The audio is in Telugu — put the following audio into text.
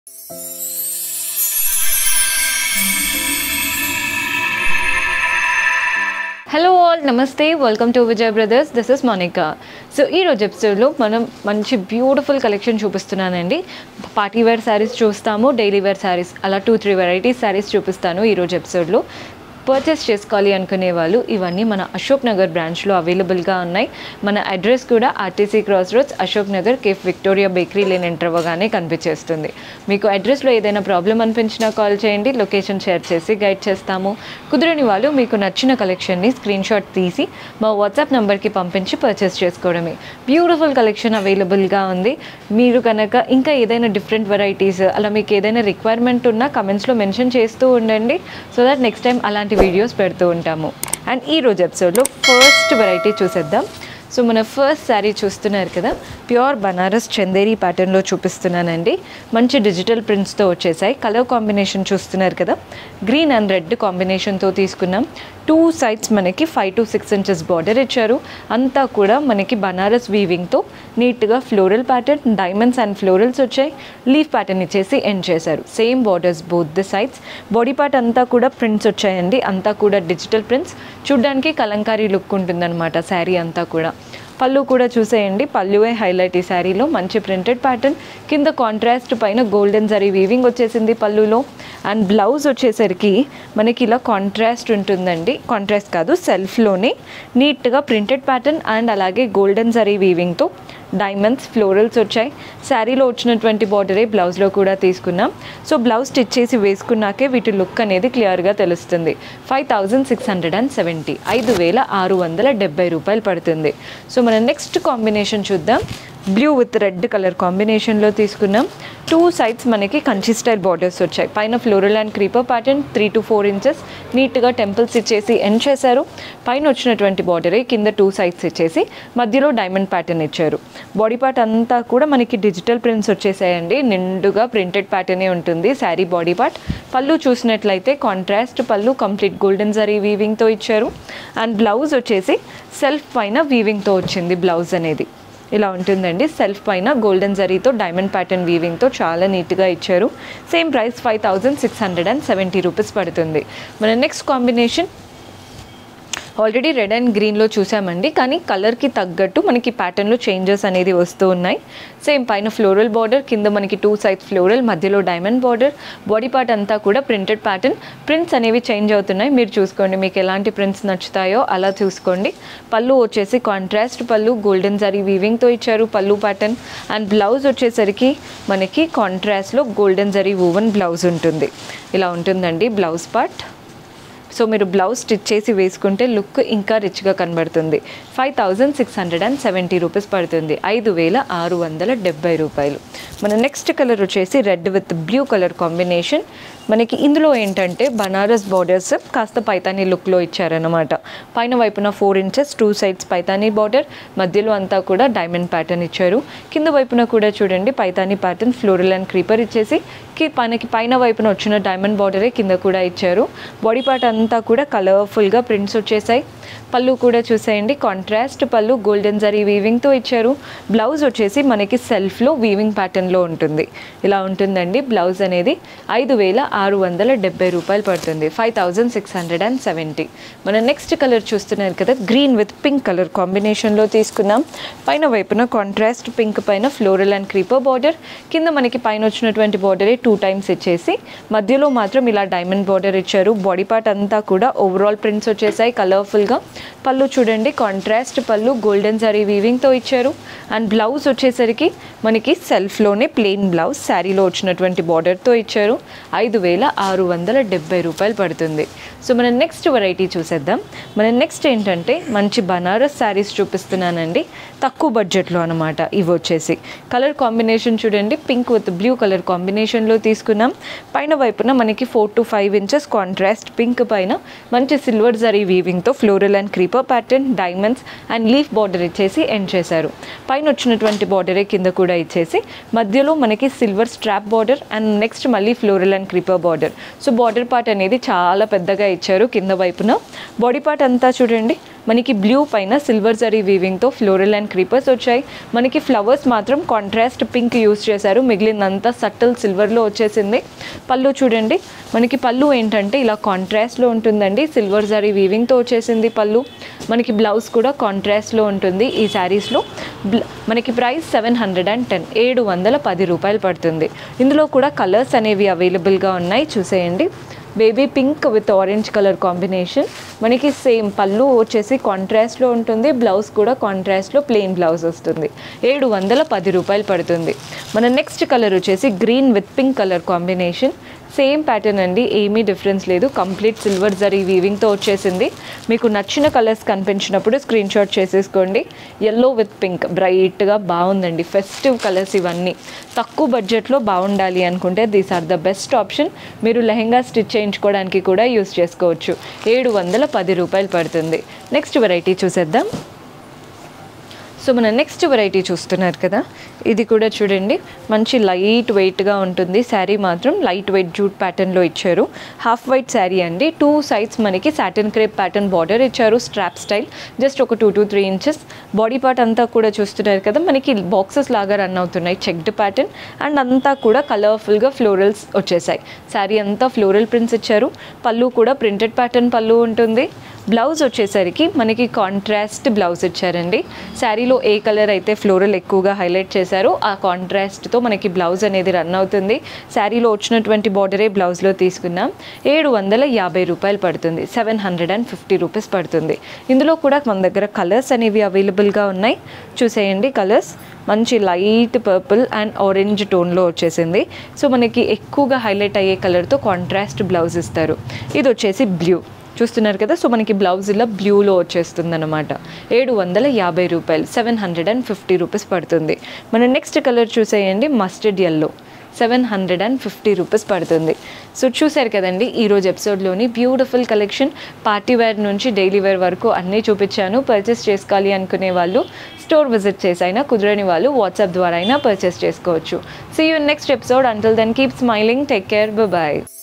Hello all, Namaste, welcome to Vijay Brothers. This is Monica. So ee roju episode lo manam manchi beautiful collection చూపిస్తున్నానండి. పార్టీ వేర్ sarees చూస్తాము, డైలీ వేర్ sarees అలా 2-3 varieties sarees చూపిస్తాను ఈ రోజు ఎపిసోడ్ లో. పర్చేస్ చేసుకోవాలి అనుకునే వాళ్ళు ఇవన్నీ మన అశోక్ నగర్ బ్రాంచ్లో అవైలబుల్గా ఉన్నాయి. మన అడ్రస్ కూడా RTC cross roads, Ashok Nagar, cafe Victoria bakery lane enter అవ్వగానే కనిపించేస్తుంది. మీకు అడ్రస్లో ఏదైనా ప్రాబ్లం అనిపించినా కాల్ చేయండి, లొకేషన్ షేర్ చేసి గైడ్ చేస్తాము. కుదరని వాళ్ళు మీకు నచ్చిన కలెక్షన్ని స్క్రీన్ షాట్ తీసి మా వాట్సాప్ నెంబర్కి పంపించి పర్చేస్ చేసుకోవడమే. బ్యూటిఫుల్ కలెక్షన్ అవైలబుల్గా ఉంది. మీరు కనుక ఇంకా ఏదైనా డిఫరెంట్ వెరైటీస్ అలా మీకు ఏదైనా రిక్వైర్మెంట్ ఉన్నా కమెంట్స్లో మెన్షన్ చేస్తూ ఉండండి. సో దట్ నెక్స్ట్ టైం అలాంటి వీడియోస్ పెడుతూ ఉంటాము. అండ్ ఈ రోజు ఎపిసోడ్లో ఫస్ట్ వెరైటీ చూసేద్దాం. సో మన ఫస్ట్ శారీ చూస్తున్నారు కదా, ప్యూర్ బనారస్ చందేరీ ప్యాటర్న్లో చూపిస్తున్నానండి. మంచి డిజిటల్ ప్రింట్స్తో వచ్చేసాయి. కలర్ కాంబినేషన్ చూస్తున్నారు కదా, గ్రీన్ అండ్ రెడ్ కాంబినేషన్తో తీసుకున్నాం. 2 sides మనకి 5 to 6 inches బార్డర్ ఇచ్చారు. అంతా కూడా మనకి బనారస్ వీవింగ్తో నీట్గా floral pattern, diamonds and florals వచ్చాయి. లీఫ్ ప్యాటర్న్ ఇచ్చేసి ఎండ్ చేశారు. Same borders both the sides. Body part అంతా కూడా ప్రింట్స్ వచ్చాయండి. అంతా కూడా డిజిటల్ ప్రింట్స్. చూడ్డానికి కలంకారీ లుక్ ఉంటుందన్నమాట శారీ అంతా కూడా. పళ్ళు కూడా చూసేయండి, పళ్ళువే హైలైట్ ఈ శారీలో. మంచి ప్రింటెడ్ ప్యాటర్న్, కింద కాంట్రాస్ట్ పైన గోల్డెన్ జరీ వీవింగ్ వచ్చేసింది పళ్ళులో. అండ్ బ్లౌజ్ వచ్చేసరికి మనకి ఇలా కాంట్రాస్ట్ ఉంటుందండి. కాంట్రాస్ట్ కాదు, సెల్ఫ్లోనే నీట్గా ప్రింటెడ్ ప్యాటర్న్ అండ్ అలాగే గోల్డెన్ జరీ వీవింగ్తో డైమండ్స్ ఫ్లోరల్స్ వచ్చాయి. శారీలో వచ్చినటువంటి బార్డరే బ్లౌజ్లో కూడా తీసుకున్నాం. సో బ్లౌజ్ స్టిచ్ చేసి వేసుకున్నాకే వీటి లుక్ అనేది క్లియర్గా తెలుస్తుంది. 5670, 5670 రూపాయలు పడుతుంది. సో మన నెక్స్ట్ కాంబినేషన్ చూద్దాం. బ్లూ విత్ రెడ్ కలర్ కాంబినేషన్లో తీసుకున్నాం. 2 sides మనకి కంచి స్టైల్ బార్డర్స్ వచ్చాయి. పైన floral and creeper pattern 3 to 4 inches నీట్గా టెంపుల్స్ ఇచ్చేసి ఎండ్ చేశారు. పైన వచ్చినటువంటి బార్డరే కింద 2 sides ఇచ్చేసి మధ్యలో డైమండ్ ప్యాటర్న్ ఇచ్చారు. బాడీ పార్ట్ అంతా కూడా మనకి డిజిటల్ ప్రింట్స్ వచ్చేసాయండి. నిండుగా ప్రింటెడ్ ప్యాటర్నే ఉంటుంది శారీ బాడీ పార్ట్. పళ్ళు చూసినట్లయితే కాంట్రాస్ట్ పళ్ళు, కంప్లీట్ గోల్డెన్ జరీ వీవింగ్తో ఇచ్చారు. అండ్ బ్లౌజ్ వచ్చేసి సెల్ఫ్ పైన వీవింగ్తో వచ్చింది. బ్లౌజ్ అనేది ఇలా ఉంటుందండి. సెల్ఫ్ పైన గోల్డెన్ జరీతో డైమండ్ ప్యాటర్న్ వీవింగ్తో చాలా నీట్గా ఇచ్చారు. సేమ్ ప్రైస్ 5670 రూపీస్ పడుతుంది. మన next combination already red and గ్రీన్లో చూసామండి, కానీ కలర్కి తగ్గట్టు మనకి ప్యాటర్న్లో చేంజెస్ అనేది వస్తూ ఉన్నాయి. సేమ్ పైన ఫ్లోరల్ బార్డర్, కింద మనకి 2 sides ఫ్లోరల్, మధ్యలో డైమండ్ బార్డర్. బాడీ పార్ట్ అంతా కూడా ప్రింటెడ్ ప్యాటర్న్. ప్రింట్స్ అనేవి చేంజ్ అవుతున్నాయి, మీరు చూసుకోండి మీకు ఎలాంటి ప్రింట్స్ నచ్చుతాయో అలా చూసుకోండి. పళ్ళు వచ్చేసి కాంట్రాస్ట్ పళ్ళు, గోల్డెన్ జరీ వీవింగ్తో ఇచ్చారు పళ్ళు ప్యాటర్న్. అండ్ బ్లౌజ్ వచ్చేసరికి మనకి కాంట్రాస్ట్లో గోల్డెన్ జరీ వూవన్ బ్లౌజ్ ఉంటుంది. ఇలా ఉంటుందండి బ్లౌజ్ పార్ట్. సో మీరు బ్లౌజ్ స్టిచ్ చేసి వేసుకుంటే లుక్ ఇంకా రిచ్గా కనబడుతుంది. 5670 రూపీస్ పడుతుంది. 5670 రూపాయలు. మన నెక్స్ట్ కలర్ వచ్చేసి red with blue colour combination. మనకి ఇందులో ఏంటంటే బనారస్ బార్డర్స్ కాస్త పైతానీ లుక్లో ఇచ్చారనమాట. పైన వైపున 4 inches 2 sides పైతానీ బార్డర్, మధ్యలో అంతా కూడా డైమండ్ ప్యాటర్న్ ఇచ్చారు. కింద వైపున కూడా చూడండి Paithani pattern, floral and creeper ఇచ్చేసి మనకి పైన వైపున వచ్చిన డైమండ్ బార్డరే కింద కూడా ఇచ్చారు. బాడీ పార్ట్ అంతా కూడా కలర్ఫుల్గా ప్రింట్స్ వచ్చేసాయి. పళ్ళు కూడా చూసేయండి, కాంట్రాస్ట్ పళ్ళు, గోల్డెన్ జరీ వీవింగ్తో ఇచ్చారు. బ్లౌజ్ వచ్చేసి మనకి సెల్ఫ్లో వీవింగ్ ప్యాటర్న్లో ఉంటుంది. ఇలా ఉంటుందండి బ్లౌజ్ అనేది. 5670 రూపాయలు పడుతుంది. 5670. మన నెక్స్ట్ కలర్ చూస్తున్నారు కదా, గ్రీన్ విత్ పింక్ కలర్ కాంబినేషన్లో తీసుకున్నాం. పైన వైపున కాంట్రాస్ట్ పింక్ పైన ఫ్లోరల్ అండ్ క్రీపర్ బార్డర్, కింద మనకి పైన వచ్చినటువంటి బార్డరే 2 times ఇచ్చేసి మధ్యలో మాత్రం ఇలా డైమండ్ బార్డర్ ఇచ్చారు. బాడీ పార్ట్ అంతా కూడా ఓవరాల్ ప్రింట్స్ వచ్చేసాయి కలర్ఫుల్గా. పళ్ళు చూడండి కాంట్రాస్ట్ పళ్ళు, గోల్డెన్ జరీ వీవింగ్తో ఇచ్చారు. అండ్ బ్లౌజ్ వచ్చేసరికి మనకి సెల్ఫ్లోనే ప్లెయిన్ బ్లౌజ్ శారీలో వచ్చినటువంటి బార్డర్తో ఇచ్చారు. 5670 రూపాయలు పడుతుంది. సో మన నెక్స్ట్ వెరైటీ చూసేద్దాం. మన నెక్స్ట్ ఏంటంటే మంచి బనారస్ శారీస్ చూపిస్తున్నానండి, తక్కువ బడ్జెట్లో అనమాట. ఇవి వచ్చేసి కలర్ కాంబినేషన్ చూడండి, పింక్ విత్ బ్లూ కలర్ కాంబినేషన్లో తీసుకున్నాం. పైన వైపున మనకి 4 to 5 inches కాంట్రాస్ట్ పింక్ పైన మంచి సిల్వర్ జరీ వీవింగ్తో floral and creeper pattern, diamonds and leaf border ఇచ్చేసి ఎండ్ చేశారు. పైన వచ్చినటువంటి బార్డరే కింద కూడా ఇచ్చేసి మధ్యలో మనకి silver strap border and next మళ్ళీ floral and creeper border. So border part అనేది చాలా పెద్దగా ఇచ్చారు కింద వైపున. బాడీ పార్ట్ అంతా చూడండి మనకి బ్లూ పైన సిల్వర్ జరీ వీవింగ్తో ఫ్లోరల్ అండ్ క్రీపర్స్ వచ్చాయి. మనకి ఫ్లవర్స్ మాత్రం కాంట్రాస్ట్ పింక్ యూస్ చేశారు, మిగిలినంతా సటిల్ సిల్వర్లో వచ్చేసింది. పళ్ళు చూడండి, మనకి పళ్ళు ఏంటంటే ఇలా కాంట్రాస్ట్లో ఉంటుందండి, సిల్వర్ జరీ వీవింగ్తో వచ్చేసింది పళ్ళు. మనకి బ్లౌజ్ కూడా కాంట్రాస్ట్లో ఉంటుంది ఈ శారీస్లో. మనకి ప్రైస్ 710, 710 రూపాయలు పడుతుంది. ఇందులో కూడా కలర్స్ అనేవి అవైలబుల్గా ఉన్నాయి, చూసేయండి. Baby pink with orange colour combination. మనకి సేమ్ పళ్ళు వచ్చేసి కాంట్రాస్ట్లో ఉంటుంది, బ్లౌజ్ కూడా కాంట్రాస్ట్లో ప్లెయిన్ బ్లౌజ్ వస్తుంది. 710 రూపాయలు పడుతుంది. మన నెక్స్ట్ కలర్ వచ్చేసి green with pink colour combination. Same pattern అండి, ఏమీ డిఫరెన్స్ లేదు, కంప్లీట్ సిల్వర్ జరీ వీవింగ్తో వచ్చేసింది. మీకు నచ్చిన కలర్స్ కనిపించినప్పుడు స్క్రీన్ షాట్ చేసేసుకోండి. ఎల్లో విత్ పింక్ బ్రైట్గా బాగుందండి, ఫెస్టివ్ కలర్స్ ఇవన్నీ. తక్కువ బడ్జెట్లో బాగుండాలి అనుకుంటే these are the best option. మీరు లెహెంగా స్టిచ్ చేయించుకోవడానికి కూడా యూస్ చేసుకోవచ్చు. 710 రూపాయలు పడుతుంది. నెక్స్ట్ వెరైటీ చూసేద్దాం. సో మన నెక్స్ట్ వెరైటీ చూస్తున్నారు కదా, ఇది కూడా చూడండి, మంచి లైట్ వెయిట్గా ఉంటుంది. శారీ మాత్రం లైట్ వెయిట్ జూట్ ప్యాటర్న్లో ఇచ్చారు. హాఫ్ వైట్ శారీ అండి, 2 సైడ్స్ మనకి సాటిన్ క్రేప్ ప్యాటర్న్ బార్డర్ ఇచ్చారు, స్ట్రాప్ స్టైల్, జస్ట్ ఒక 2 to 3 inches. బాడీ పార్ట్ అంతా కూడా చూస్తున్నారు కదా, మనకి బాక్సెస్ లాగా రన్ అవుతున్నాయి, చెక్డ్ ప్యాటర్న్. అండ్ అంతా కూడా కలర్ఫుల్గా ఫ్లోరల్స్ వచ్చేసాయి. శారీ అంతా ఫ్లోరల్ ప్రింట్స్ ఇచ్చారు. పళ్ళు కూడా ప్రింటెడ్ ప్యాటర్న్ పళ్ళు ఉంటుంది. బ్లౌజ్ వచ్చేసరికి మనకి కాంట్రాస్ట్ బ్లౌజ్ ఇచ్చారండి. శారీలో ఏ కలర్ అయితే ఫ్లోరల్ ఎక్కువగా హైలైట్ చేశారో ఆ కాంట్రాస్ట్తో మనకి బ్లౌజ్ అనేది రన్ అవుతుంది. శారీలో వచ్చినటువంటి బార్డరే బ్లౌజ్లో తీసుకున్నాం. 750 రూపాయలు పడుతుంది, 750 రూపీస్ పడుతుంది. ఇందులో కూడా మన దగ్గర కలర్స్ అనేవి అవైలబుల్గా ఉన్నాయి, చూసేయండి. కలర్స్ మంచి లైట్ పర్పుల్ అండ్ ఆరెంజ్ టోన్లో వచ్చేసింది. సో మనకి ఎక్కువగా హైలైట్ అయ్యే కలర్తో కాంట్రాస్ట్ బ్లౌజ్ ఇస్తారు. ఇది వచ్చేసి బ్లూ చూస్తున్నారు కదా, సో మనకి బ్లౌజ్ ఇలా బ్లూలో వచ్చేస్తుంది అనమాట. 750 రూపాయలు, 750 రూపీస్ పడుతుంది. మన నెక్స్ట్ కలర్ చూసేయండి, మస్టర్డ్ ఎల్లో, 750 రూపీస్ పడుతుంది. సో చూసారు కదండి, ఈరోజు ఎపిసోడ్లోని బ్యూటిఫుల్ కలెక్షన్. పార్టీ వేర్ నుంచి డైలీ వేర్ వరకు అన్నీ చూపించాను. పర్చేస్ చేసుకోవాలి అనుకునే వాళ్ళు స్టోర్ విజిట్ చేసి అయినా, కుదరని వాళ్ళు వాట్సాప్ ద్వారా అయినా పర్చేస్ చేసుకోవచ్చు. See you in next episode. Until then keep smiling, take care, bye.